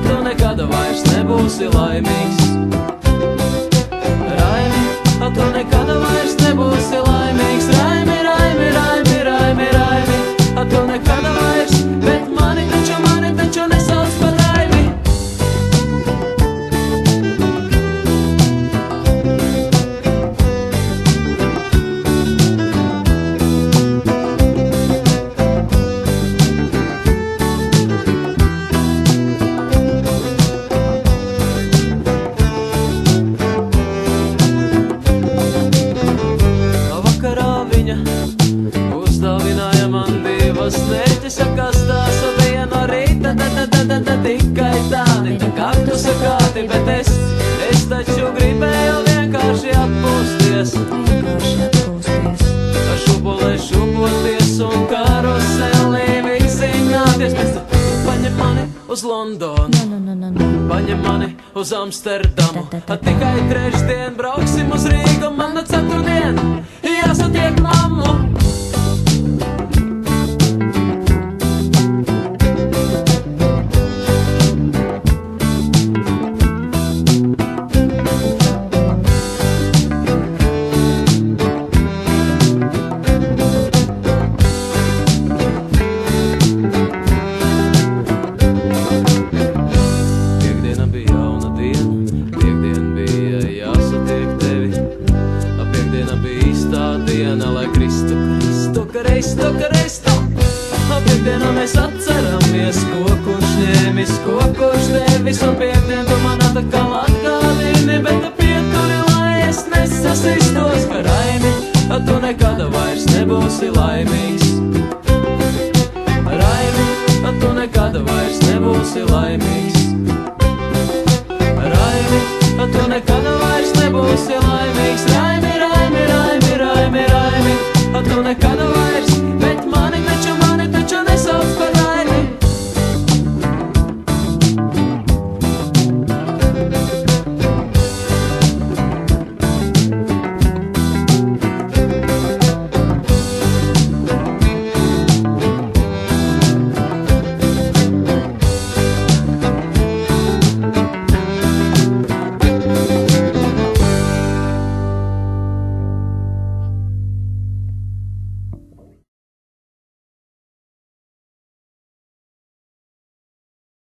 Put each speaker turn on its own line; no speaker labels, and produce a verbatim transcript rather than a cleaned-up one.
tu nekad vairs nebūsi laimīgs. Raimi, tu nekad vairs nebūsi laimīgs. Raimi, Raimi, Raimi, Raimi, Raimi, tu nekad vairs, bet mani taču, mani taču nesauc par Raimi. Uzdāvināja man divas mērķis, kas tās bija no rīta, da, da, da, da, da, tikai tādi, tā kaktusa kāti, bet es, es taču gribēju vienkārši atpūsties.
Vienkārši atpūsties.
Ar šupulē šupoties un karuselī vizināties. Pēc tu paņem mani uz Londonu,
No, no, no, no, no.
paņem mani uz Amsterdamu.
Da, da, da, da.
Tikai trešdien brauksim uz Rīgu, man no ceturtdien jāsatiek mammu. Kristu, Kristu, piekdienā mēs atceramies, ko kurš ņēmis, ko kurš devis un pie